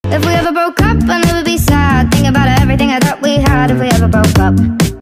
If we ever broke up, I'll never be sad. Think about everything I thought we had. If we ever broke up.